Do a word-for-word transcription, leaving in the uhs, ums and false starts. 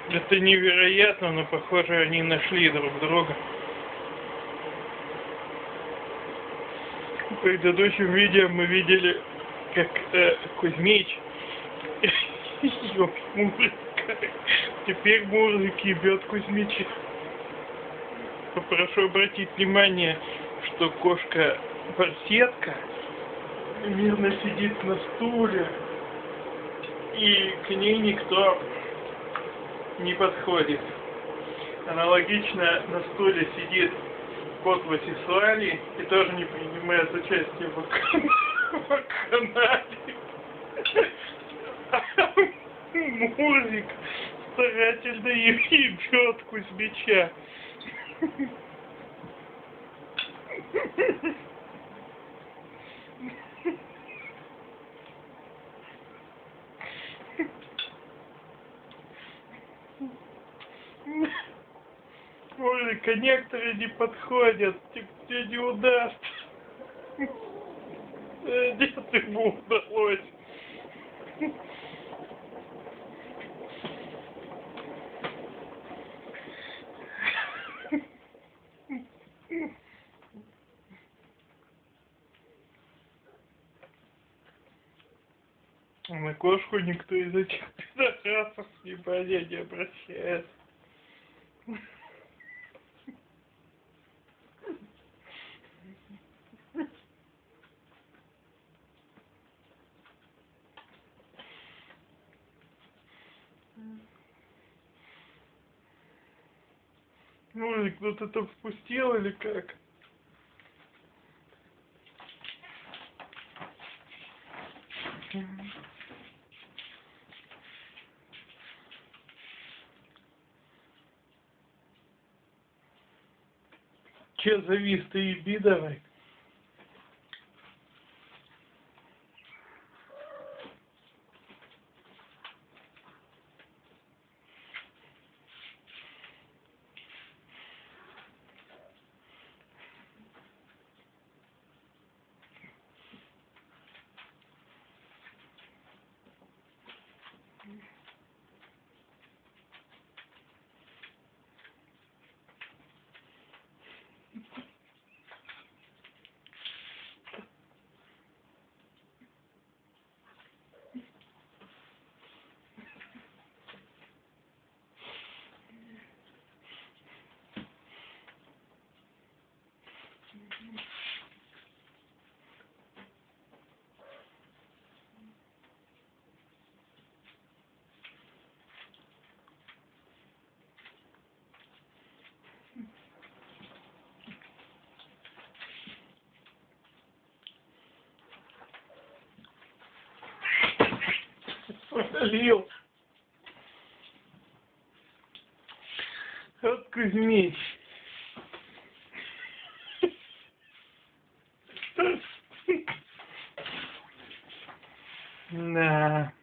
Это невероятно, но похоже они нашли друг друга. В предыдущем видео мы видели, как э, Кузьмич ёб Мурзика. Теперь Мурзик ебет Кузьмича. Попрошу обратить внимание, что кошка-барсетка мирно сидит на стуле, и к ней никто не подходит. Аналогично на стуле сидит кот Васислали и тоже не принимает участие в канале. Мурзик старательно ебет Кузьмича. Мурзик, а некоторые не подходят, тебе не удастся. Нет, ему удалось. На кошку никто из этих пидорасов внимания не обращает. Мурзик, кто-то там впустил или как? Че завис, ты еби давай. Лил. Вот Кузьмич. Да.